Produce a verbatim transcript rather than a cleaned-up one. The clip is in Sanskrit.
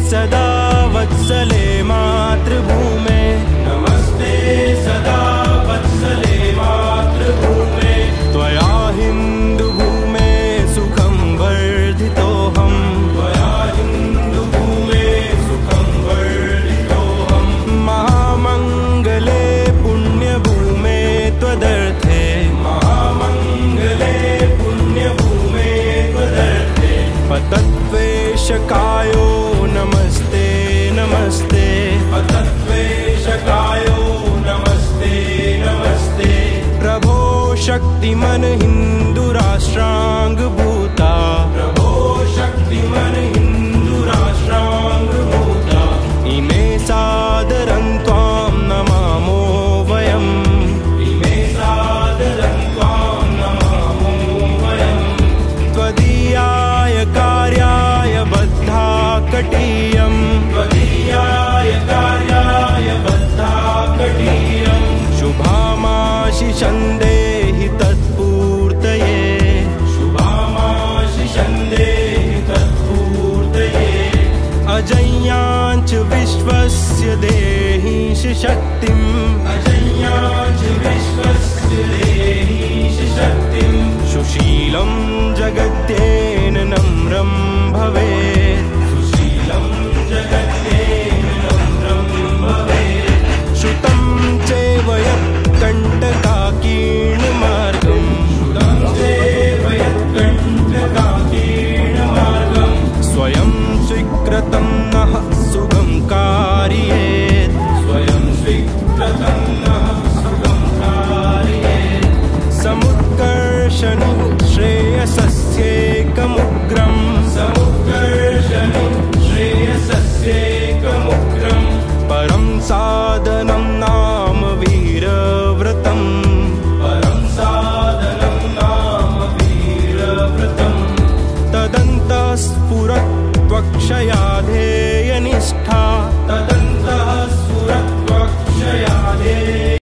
सदा वत्सले मातृभूमे नमस्ते सदा वत्सले मातृभूमे त्वया हिन्दुभूमे सुखं वर्धितोऽहं त्वया हिन्दुभूमे सुखं वर्धितोऽहं महामङ्गले पुण्यभूमे त्वदर्थे महामङ्गले पुण्यभूमे त्वदर्थे पतत्वेशकायो नमस्ते नमस्ते पतत्वेशकायो नमस्ते नमस्ते प्रभो शक्तिमन हिन्दुराष्ट्राङ्गभूता प्रभो शक्तिमन हिन्दुराष्ट्राङ्गभूता इमे सादरं त्वां नमामो वयम् इमे सादरं त्वां नमामो वयम् त्वदीयाय कार्याय बद्धा कटीयम् त्वदीयाय कार्याय बद्धा कटीयम् शुभामाशिषं देहि तत्पूर्तये शुभामाशिषं देहि तत्पूर्तये अजय्याञ्च विश्वस्य देहि शक्तिम् अजय्याञ्च विश्वस्य देहि शक्तिम् सुशीलं जगत्येन नम्रं भवेत् सुशीलं जगत्येन नम्रं भवेत् श्रुतं चैव यत् कण्ठ